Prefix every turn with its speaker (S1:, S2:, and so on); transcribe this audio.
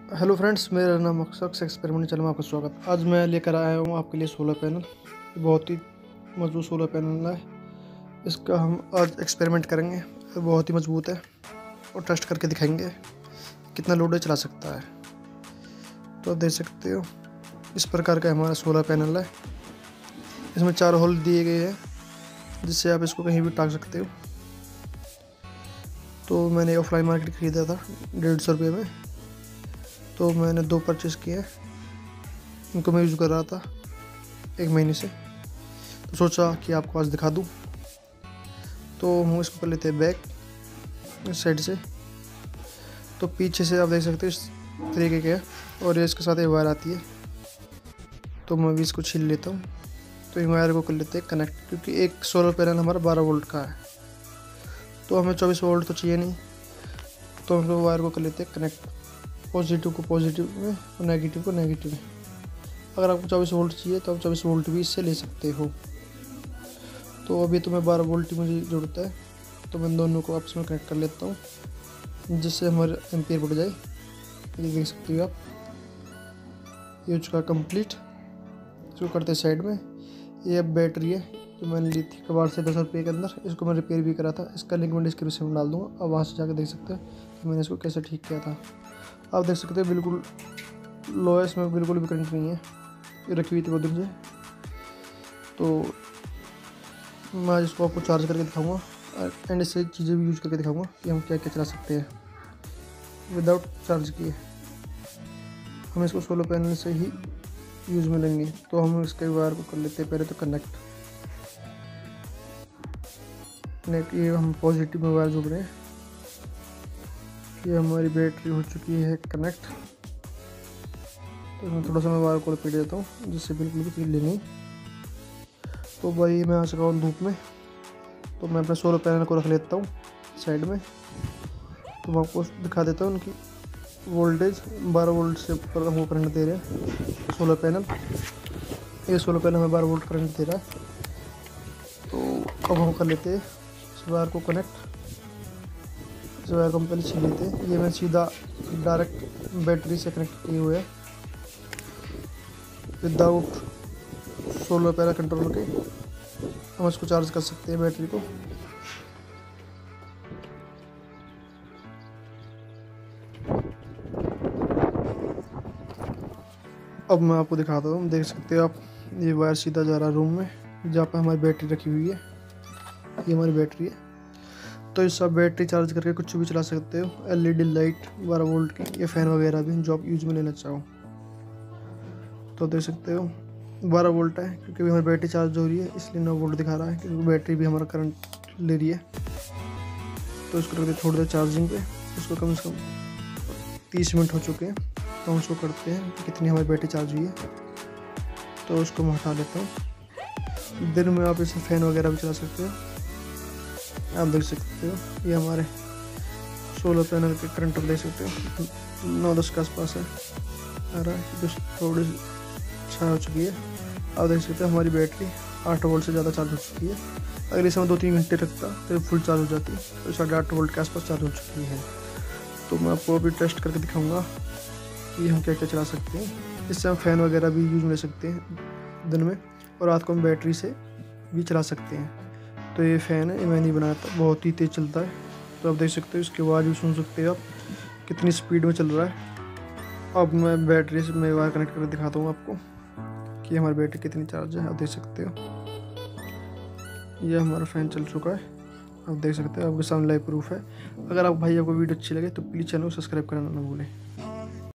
S1: Hello friends, मेरा नाम अक्सर एक्सपेरिमेंट चैनल में आपका स्वागत। आज मैं लेकर आया हूँ आपके लिए सोलर पैनल। बहुत ही मजबूत सोलर पैनल है। इसका हम आज एक्सपेरिमेंट करेंगे। बहुत ही मजबूत है और टेस्ट करके दिखाएंगे कितना लोड चला सकता है। तो आप देख सकते हो इस प्रकार का हमारा सोलर पैनल है। इसमें 4 होल दिए गए हैं जिससे आप इसको कहीं भी टांग सकते हो। तो मैंने ऑफलाइन मार्केट खरीदा था 150 रुपये में। तो मैंने 2 परचेज़ किए। इनको मैं यूज़ कर रहा था 1 महीने से, तो सोचा कि आपको आज दिखा दूं। तो हम इसको कर लेते हैं बैक इस साइड से। तो पीछे से आप देख सकते हो इस तरीके के, और ये इसके साथ एक वायर आती है। तो मैं भी इसको छील लेता हूँ। तो इन वायर को कर लेते हैं कनेक्ट, क्योंकि एक सोलर पैनल हमारा 12 वोल्ट का है, तो हमें 24 वोल्ट तो चाहिए नहीं। तो हम लोग वायर को कर लेते हैं कनेक्ट, पॉजिटिव को पॉजिटिव में और नेगेटिव को नेगेटिव में। अगर आपको 24 वोल्ट चाहिए तो आप 24 वोल्ट भी इससे ले सकते हो। तो अभी तो मैं 12 वोल्ट की मुझे ज़रूरत है, तो मैं दोनों को आपस में कनेक्ट कर लेता हूँ जिससे हमारे एम्पियर बढ़ जाए। ये देख सकते हो आप, ये हो चुका कंप्लीट। इसको करते साइड में। ये अब बैटरी है जो मैंने ली थी कबाड़ से 10 रुपये के अंदर। इसको मैं रिपेयर भी करा था, इसका लिंक मैं डिस्क्रिप्शन में डाल दूँगा। अब वहाँ से जाकर देख सकते हैं कि मैंने इसको कैसे ठीक किया था। आप देख सकते हैं बिल्कुल लो है, इसमें बिल्कुल भी करंट नहीं है। ये रखी हुई थी बहुत दिन से। तो मैं इसको आपको चार्ज करके दिखाऊंगा एंड इससे चीज़ें भी यूज़ करके दिखाऊंगा कि हम क्या क्या चला सकते हैं विदाउट चार्ज किए। हम इसको सोलर पैनल से ही यूज़ में लेंगे। तो हम इसके वायर को कर लेते हैं पहले तो कनेक्ट। ये हम पॉजिटिव में वायर जोड़ रहे हैं। ये हमारी बैटरी हो चुकी है कनेक्ट। तो मैं थोड़ा सा मैं वायर को लपेट देता हूँ जिससे बिल्कुल भी पीले नहीं। तो भाई मैं आ चुका हूँ धूप में। तो मैं अपने सोलर पैनल को रख लेता हूँ साइड में। तो मैं आपको दिखा देता हूँ उनकी वोल्टेज 12 वोल्ट से ऊपर हमको करंट दे रहे हैं सोलर पैनल। ये सोलर पैनल हमें 12 वोल्ट करंट दे रहा है। तो अब हम कर लेते हैं इस वायर को कनेक्ट। इस वायर को हम पहले छीन लेते हैं। ये मैं सीधा डायरेक्ट बैटरी से कनेक्ट किए हुए हैं विदाउट सोलर पैनल कंट्रोल के। हम इसको चार्ज कर सकते हैं बैटरी को। अब मैं आपको दिखाता हूँ, देख सकते हो आप, ये वायर सीधा जा रहा है रूम में जहाँ पर हमारी बैटरी रखी हुई है। ये हमारी बैटरी है। तो इससे आप बैटरी चार्ज करके कुछ भी चला सकते हो। एलईडी लाइट 12 वोल्ट की, या फैन वगैरह भी जो आप यूज में लेना चाहो। तो देख सकते हो 12 वोल्ट है, क्योंकि हमारी बैटरी चार्ज हो रही है इसलिए 9 वोल्ट दिखा रहा है, क्योंकि बैटरी भी हमारा करंट ले रही है। तो इसको रखते थोड़ी देर चार्जिंग पे। इसको कम से कम 30 मिनट हो चुके हैं। तो हम उसको करते हैं कि कितनी हमारी बैटरी चार्ज हुई है। तो उसको मैं हटा देता हूँ। दिन में आप इसे फ़ैन वगैरह भी चला सकते हो। आप देख सकते हो ये हमारे सोलर पैनल के करंट देख सकते हो 9-10 के आसपास है आ रहा है। थोड़ी छाया हो चुकी है। आप देख सकते हो हमारी बैटरी 8 वोल्ट से ज़्यादा चार्ज हो चुकी है। अगर इसे मैं 2-3 घंटे रखता तो फुल चार्ज हो जाती। तो 8.5 वोल्ट के आसपास चार्ज हो चुकी है। तो मैं आपको अभी टेस्ट करके दिखाऊंगा कि हम क्या क्या चला सकते हैं। इससे हम फ़ैन वगैरह भी यूज़ में ले सकते हैं दिन में, और रात को हम बैटरी से भी चला सकते हैं। तो ये फ़ैन है, ये मैं नहीं बनाया था, बहुत ही तेज़ चलता है। तो आप देख सकते हो इसकी आवाज़ भी सुन सकते हो आप कितनी स्पीड में चल रहा है। अब मैं बैटरी से मैं वायर कनेक्ट करके दिखाता हूँ आपको कि हमारी बैटरी कितनी चार्ज है। आप देख सकते हो ये हमारा फ़ैन चल चुका है। आप देख सकते हो, आपके सामने लाइव प्रूफ है। अगर आप भाई आपको वीडियो अच्छी लगे तो प्लीज़ चैनल को सब्सक्राइब करना ना भूलें।